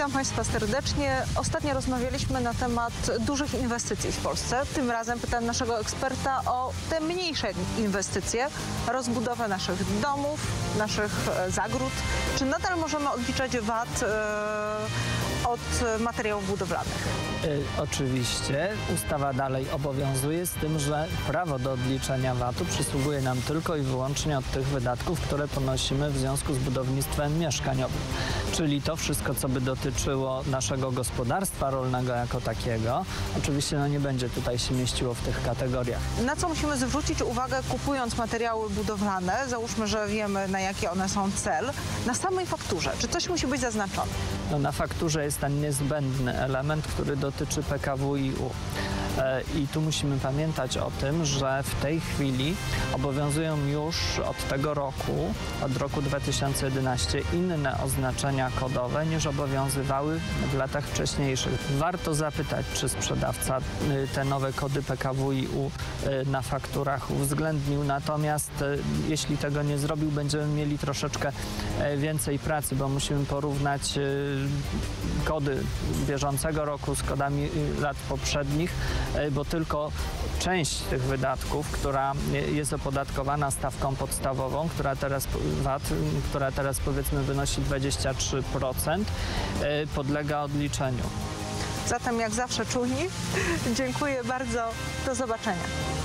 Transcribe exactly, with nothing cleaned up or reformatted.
Witam Państwa serdecznie. Ostatnio rozmawialiśmy na temat dużych inwestycji w Polsce. Tym razem pytam naszego eksperta o te mniejsze inwestycje, rozbudowę naszych domów, naszych zagród. Czy nadal możemy odliczać V A T e, od materiałów budowlanych? Y, oczywiście. Ustawa dalej obowiązuje, z tym, że prawo do odliczenia V A T-u przysługuje nam tylko i wyłącznie od tych wydatków, które ponosimy w związku z budownictwem mieszkaniowym. Czyli to wszystko, co by dotyczyło naszego gospodarstwa rolnego jako takiego, oczywiście no, nie będzie tutaj się mieściło w tych kategoriach. Na co musimy zwrócić uwagę, kupując materiały budowlane? Załóżmy, że wiemy, na jaki one są cel. Na samej fakturze, czy coś musi być zaznaczone? No, na fakturze jest ten niezbędny element, który dotyczy P K W I U. I tu musimy pamiętać o tym, że w tej chwili obowiązują już od tego roku, od roku dwa tysiące jedenastego, inne oznaczenia kodowe niż obowiązywały w latach wcześniejszych. Warto zapytać, czy sprzedawca te nowe kody P K W I U na fakturach uwzględnił, natomiast jeśli tego nie zrobił, będziemy mieli troszeczkę więcej pracy, bo musimy porównać kody bieżącego roku z kodami lat poprzednich, bo tylko część tych wydatków, która jest opodatkowana stawką podstawową, która teraz V A T, która teraz powiedzmy wynosi dwadzieścia trzy procent, podlega odliczeniu. Zatem jak zawsze czujni. Dziękuję bardzo. Do zobaczenia.